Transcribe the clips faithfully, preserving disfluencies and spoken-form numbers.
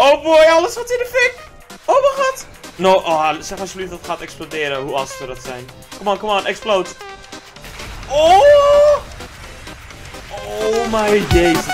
Oh boy, alles gaat in de fik. Oh mijn god. No, oh, zeg alsjeblieft dat het gaat exploderen. Hoe astig zou dat zijn. Come on, come on, explode. Oh! Oh my jezus.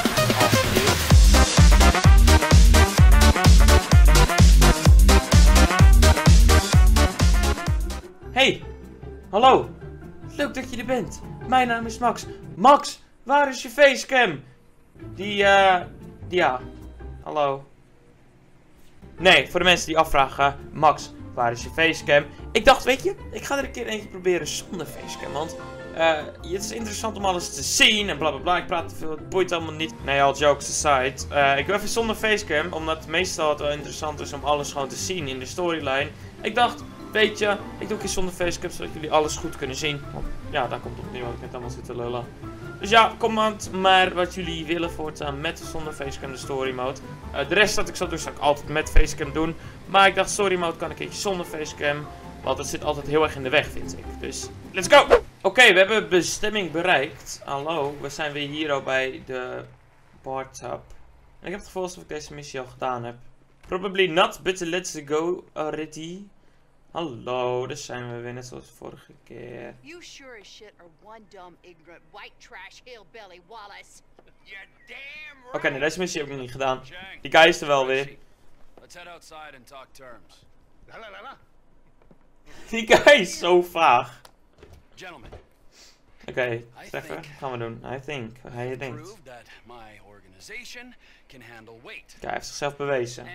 Hey, hallo. Leuk dat je er bent. Mijn naam is Max. Max, waar is je facecam? Die, eh, die ja. Hallo. Nee, voor de mensen die afvragen, Max, waar is je facecam? Ik dacht, weet je, ik ga er een keer eentje proberen zonder facecam, want uh, het is interessant om alles te zien en blablabla. Bla, bla. Ik praat te veel, het boeit allemaal niet. Nee, all jokes aside. Uh, ik doe even zonder facecam, omdat meestal het wel interessant is om alles gewoon te zien in de storyline. Ik dacht, weet je, ik doe een keer zonder facecam, zodat jullie alles goed kunnen zien. Want ja, daar komt het op neer wat ik net allemaal zit te lullen. Dus ja, comment maar wat jullie willen voortaan met of zonder facecam de story mode. Uh, de rest dat ik zal doen, zal ik altijd met facecam doen. Maar ik dacht, story mode kan een keertje zonder facecam. Want het zit altijd heel erg in de weg, vind ik. Dus, let's go! Oké, okay, we hebben bestemming bereikt. Hallo, we zijn weer hier al bij de bartub. En ik heb het gevoel alsof ik deze missie al gedaan heb. Probably not, but let's go already. Hallo, daar zijn we weer net zoals vorige keer. You sure as shit are one dumb, ignorant, white trash hillbilly, Wallace. You're damn right. Oké, okay, nee, deze missie heb ik nog niet gedaan. Die guy is er wel weer. Let's head outside and talk terms. Die guy is zo vaag. Gentlemen. Oké, okay, even gaan we doen. I think. Hij denkt. Kijk, hij heeft zichzelf bewezen.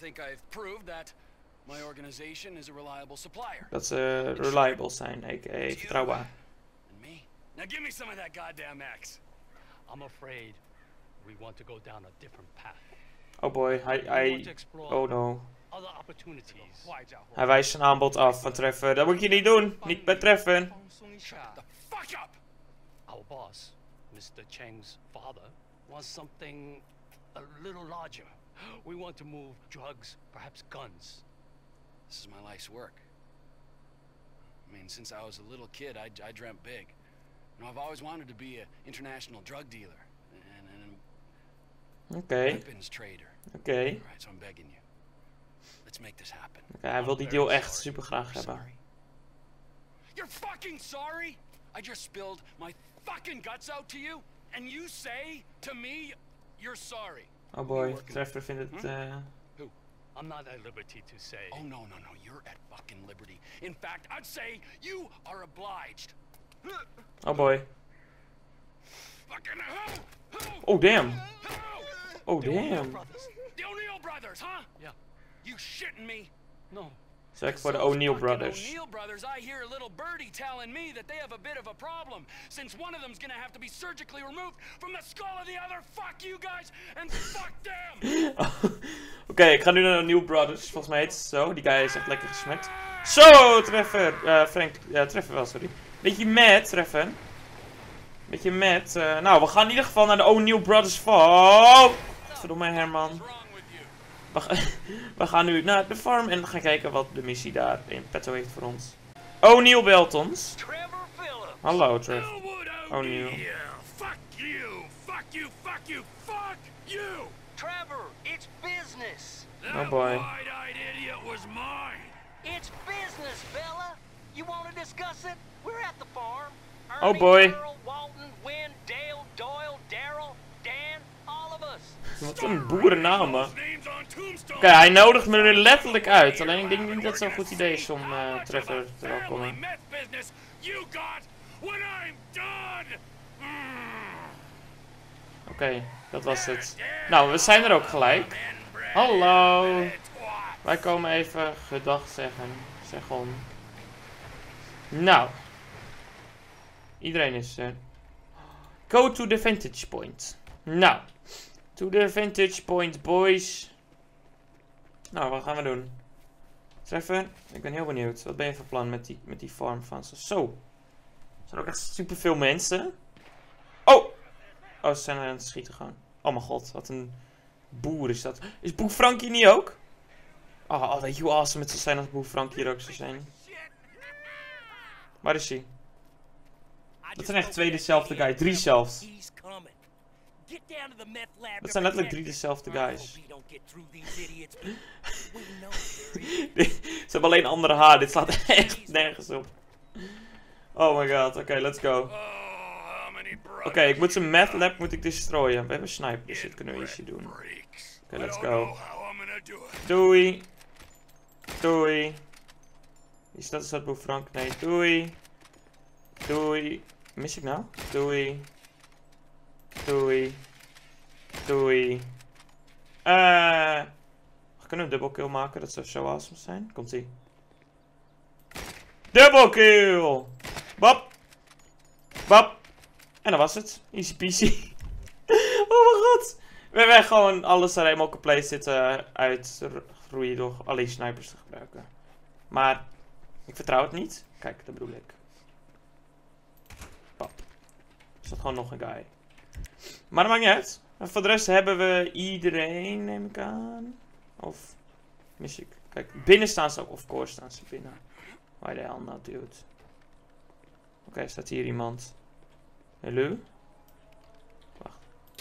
My organization is a reliable supplier. Dat ze reliable zijn, a k a vertrouwbaar. And me? Now give me some of that goddamn axe. I'm afraid we want to go down a different path. Oh boy, hij, hij, oh no. Other opportunities. Hij wijst zijn aanbod af van Treffer. Dat moet je niet doen, niet bij Treffer. Shut the fuck up! Our boss, Mister Cheng's father, wants something a little larger. We want to move drugs, perhaps guns. This is my life's work. I mean, since I was a little kid, I, I dreamt big. You know, I've always wanted to be an international drug dealer and, and okay. weapons trader. Okay. All right, so I'm begging you. Let's make this happen. Okay, hij wil die deal echt super graag hebben. Sorry. You're fucking sorry? I just spilled my fucking guts out to you, and you say to me, you're sorry. Oh boy, Treffer vindt het. Uh... I'm not at liberty to say. Oh no no no, you're at fucking liberty. In fact, I'd say you are obliged. Oh boy. Fucking hell! Oh damn. Oh The O'Neill damn. brothers. The O'Neill brothers, huh? Yeah. You shitting me? No. Zeg voor de O'Neill brothers. O'Neill brothers, I hear a little birdie telling me that they have a bit of a problem, since one of them's gonna have to be surgically removed from the skull of the other. Fuck you guys and fuck them. Oké, okay, ik ga nu naar de O'Neill brothers. Volgens mij heet het zo. Die guy is echt lekker gesmekt. Zo, Treffer. Uh, Frank, ja, Treffer wel, sorry. Beetje mad, Treffer. Beetje mad. Uh, nou, we gaan in ieder geval naar de O'Neill brothers. Oh, verdomme Herman. We, ga, we gaan nu naar de farm en gaan kijken wat de missie daar in petto heeft voor ons. O'Neill belt ons. Hallo, Trev. O'Neill. Fuck you, fuck you, fuck you, fuck you! Trevor, it's business. Oh boy. That wide-eyed idiot was mine. It's business, fella. You want to discuss it? We're at the farm. Oh Ernie, boy. Earl, Walton, Wynn, Dale, Doyle, Daryl, Dan, all of us. Wat een boerennamen. Oké, okay, hij nodigt me er letterlijk uit. Alleen ik denk niet dat het zo'n goed idee is om uh, Trevor te welkomen. Oké, okay, dat was het. Nou, we zijn er ook gelijk. Hallo. Wij komen even gedag zeggen. Zeg om. Nou. Iedereen is er. Go to the vantage point. Nou. To the vantage point, boys. Nou, wat gaan we doen? Treffer, ik ben heel benieuwd. Wat ben je van plan met die, met die farm van ze? Zo. Er zijn ook echt superveel mensen. Oh! Oh, ze zijn aan het schieten gewoon. Oh mijn god, wat een boer is dat. Is Boer Frankie niet ook? Oh, oh, weet je hoe awesome het zou zijn als Boer Frankie er ook zou zijn? Waar is hij? Dat zijn echt twee dezelfde guys. Drie zelfs. Dat zijn letterlijk drie dezelfde guys. get through these idiots. We know they're Ze hebben alleen andere haar. Dit slaat echt nergens op. Oh my god. Oké, okay, let's go. Oh, how many Oké, okay, ik moet zijn meth lab moet ik destroyen. We hebben sniper, dus dit kunnen we easy doen. Oké, okay, let's go. Doei. Doei. Is dat, is dat boef Frank? Nee, doei. Doei. Mis ik nou? Doei. Doei. Doei. Eh. Uh, kunnen we een double kill maken? Dat zou zo awesome zijn. Komt ie. Double kill! Bap. Bap. En dat was het. Easy peasy. Oh mijn god. We hebben gewoon alles er helemaal compleet zitten uitgroeien door alleen snipers te gebruiken. Maar ik vertrouw het niet. Kijk, dat bedoel ik. Pap. Er staat gewoon nog een guy. Maar dat maakt niet uit. En voor de rest hebben we iedereen, neem ik aan. Of mis ik? Kijk, binnen staan ze ook. Of course staan ze binnen. Why the hell not, dude? Oké, okay, staat hier iemand. Hallo? Wacht.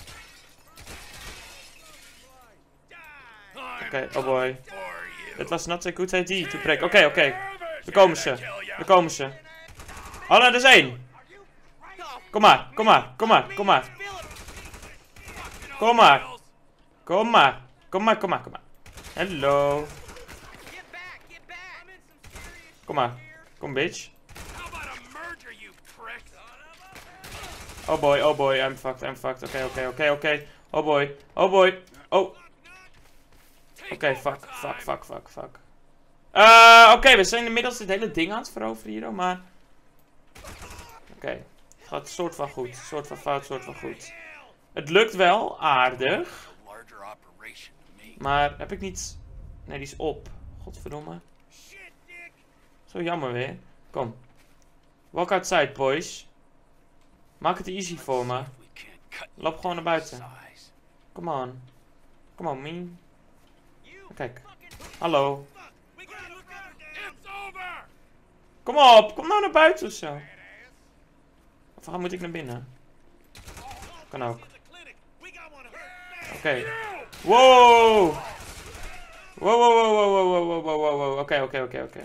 Oké, okay, oh boy. Het was not a good idea to break. Oké, okay, oké. Okay. Daar komen ze. Daar komen ze. Oh, nou, er is één. Kom maar, kom maar, kom maar, kom maar. Kom maar. Kom maar. Kom maar, kom maar, kom maar. Hallo. Kom maar. Kom, bitch. Oh boy, oh boy, I'm fucked, I'm fucked. Oké, okay, oké, okay, oké, okay, oké. Okay. Oh boy, oh boy. Oh. Oké, okay, fuck, fuck, fuck, fuck, fuck. Uh, oké, okay, we zijn inmiddels dit hele ding aan het veroveren hier, maar... Oké, okay. Het gaat soort van goed, soort van fout, soort van goed. Het lukt wel, aardig. Maar heb ik niet... Nee, die is op. Godverdomme. Zo jammer weer. Kom. Walk outside, boys. Maak het easy voor me. Loop gewoon naar buiten. Come on. Come on, me. Kijk. Hallo. Kom op. Kom nou naar buiten of zo. Of waar moet ik naar binnen? Kan ook. Oké. Okay. Wow. Wow, wow, wow, wow, wow, wow, wow, wow, wow. Oké, oké, oké, oké.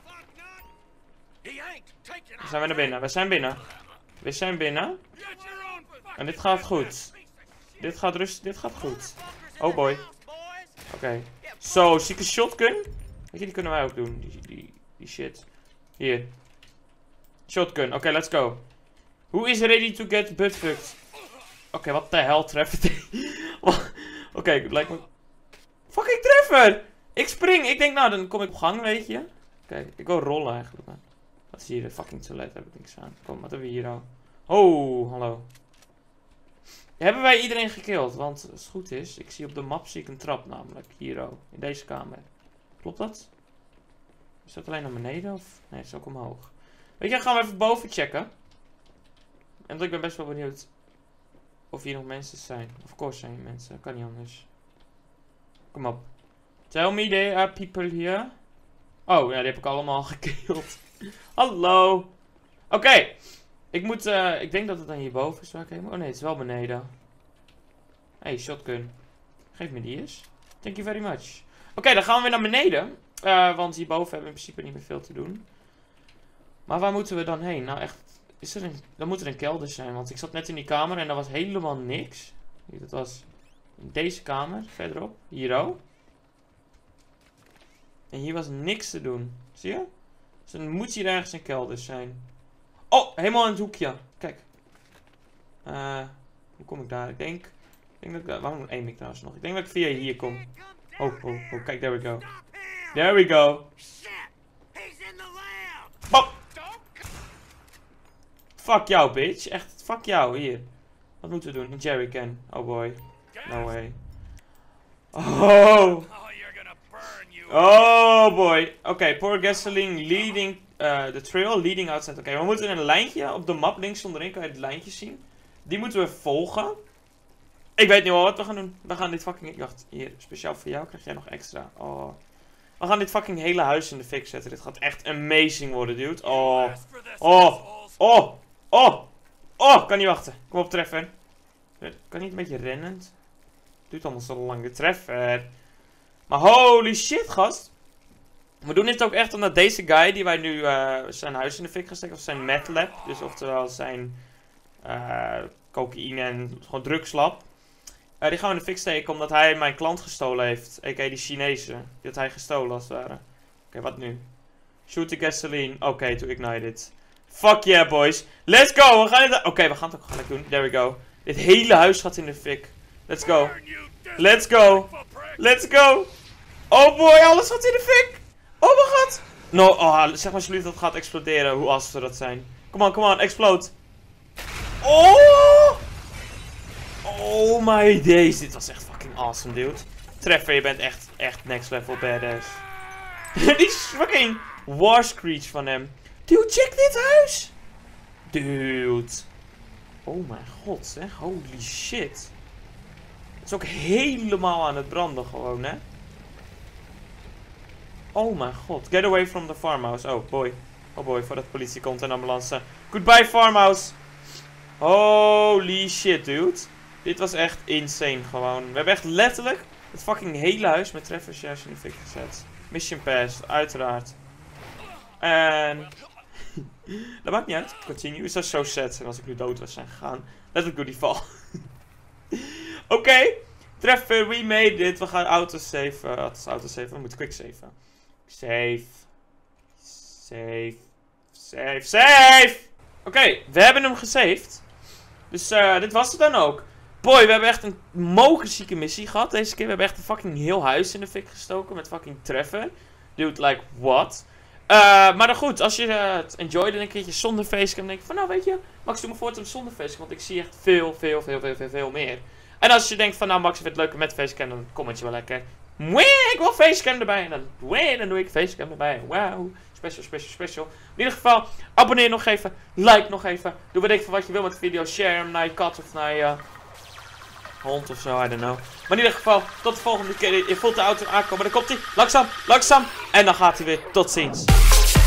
We zijn weer naar binnen. We zijn binnen. We zijn binnen. En dit gaat goed. Dit gaat rustig. Dit gaat goed. Oh boy. Oké. Okay. Zo, zieke shotgun. Weet je, die kunnen wij ook doen. Die, die, die shit. Hier. Shotgun. Oké, okay, let's go. Who is ready to get buttfucked? Oké, okay, wat de hel treft het. Oké, okay, het lijkt me... Fucking treffer! Ik spring. Ik denk, nou, dan kom ik op gang, weet je. Oké, okay, ik wil rollen eigenlijk. Maar... Wat is hier? Fucking toilet, heb ik niks aan. Kom, wat hebben we hier al? Oh, hallo. Hebben wij iedereen gekillt? Want als het goed is, ik zie op de map zie ik een trap namelijk. Hier ook, in deze kamer. Klopt dat? Is dat alleen naar beneden of? Nee, het is ook omhoog. Weet je, dan gaan we even boven checken. En ik ben best wel benieuwd of hier nog mensen zijn. Of course zijn hier mensen, kan niet anders. Kom op. Tell me there are people here. Oh, ja, die heb ik allemaal gekillt. Hallo. Oké. Okay. Ik moet, uh, ik denk dat het dan hierboven is waar ik heen moet. Oh nee, het is wel beneden. Hey, shotgun. Geef me die eens. Thank you very much. Oké, okay, dan gaan we weer naar beneden. Uh, want hierboven hebben we in principe niet meer veel te doen. Maar waar moeten we dan heen? Nou echt, is er een, dan moet er een kelder zijn. Want ik zat net in die kamer en er was helemaal niks. Dat was in deze kamer, verderop. Hier ook. En hier was niks te doen. Zie je? Dus dan moet hier ergens een kelder zijn. Oh, helemaal in het hoekje. Kijk. Uh, hoe kom ik daar? Ik denk... Ik denk dat ik daar... Waarom aim ik trouwens nog? Ik denk dat ik via hier kom. Oh, oh, oh. Kijk, there we go. There we go. Bop! Fuck jou, bitch. Echt, fuck jou. Hier. Wat moeten we doen? Een jerrycan. Oh boy. No way. Oh. Oh boy. Oké, okay, pour gasoline leading uh, the trail leading outside. Oké, okay, we moeten een lijntje op de map links onderin. Kan je het lijntje zien? Die moeten we volgen. Ik weet nu al wat we gaan doen. We gaan dit fucking... Ik dacht, hier, speciaal voor jou krijg jij nog extra. Oh. We gaan dit fucking hele huis in de fik zetten. Dit gaat echt amazing worden, dude. Oh. Oh. Oh. Oh. Oh. Kan niet wachten. Kom op, treffen. Kan niet een beetje rennend? Duurt allemaal zo lang. De treffer. Maar holy shit, gast. We doen dit ook echt omdat deze guy, die wij nu uh, zijn huis in de fik gaan steken, of zijn meth lab, dus oftewel zijn uh, cocaïne en gewoon drugslab. Uh, die gaan we in de fik steken omdat hij mijn klant gestolen heeft. A K A die Chinese. Die had hij gestolen als het ware. Oké, okay, wat nu? Shoot the gasoline. Oké, okay, to ignite it. Fuck yeah, boys. Let's go. We gaan dit... Oké, okay, we gaan het ook gelijk doen. There we go. Dit hele huis gaat in de fik. Let's go. Let's go. Let's go. Oh boy, alles gaat in de fik. Oh mijn god. No, oh, zeg maar alsjeblieft dat het gaat exploderen. Hoe awesome dat zijn. Come on, come on. Explode. Oh. Oh my days. Dit was echt fucking awesome, dude. Treffer, je bent echt, echt next level badass. Die fucking war screech van hem. Dude, check dit huis. Dude. Oh mijn god, zeg. Holy shit. Het is ook helemaal aan het branden gewoon, hè. Oh mijn god. Get away from the farmhouse. Oh boy. Oh boy, voordat de politie komt en ambulance. Goodbye farmhouse. Holy shit, dude. Dit was echt insane gewoon. We hebben echt letterlijk het fucking hele huis met treffers juist in de fik gezet. Mission passed, uiteraard. En... dat maakt niet uit. Continue. Is dat zo sad zijn als ik nu dood was zijn gegaan. Letterlijk door die val. Oké. Okay. Treffer, we made it. We gaan autosave. Uh, autosave. We moeten quick saven. Save. Save. Save. Save! Oké, okay, we hebben hem gesaved. Dus uh, dit was het dan ook. Boy, we hebben echt een mogenzieke missie gehad deze keer. We hebben echt een fucking heel huis in de fik gestoken met fucking Treffer. Dude, like, what? Uh, maar dan goed, als je uh, het enjoyde een keertje zonder facecam, dan denk ik van, nou weet je, Max, doe me voortaan zonder facecam, want ik zie echt veel, veel, veel, veel, veel, veel meer. En als je denkt van, nou Max, ik vind het leuker met facecam, dan comment je wel lekker. Mwee, ik wil facecam erbij. En dan, wee, dan doe ik facecam erbij. Wauw, special, special, special. In ieder geval, abonneer nog even, like nog even. Doe wat ik van wat je wil met de video, share hem naar je kat of naar je hond of zo, I don't know. Maar in ieder geval, tot de volgende keer. Je voelt de auto aankomen, dan komt hij langzaam, langzaam. En dan gaat hij weer. Tot ziens.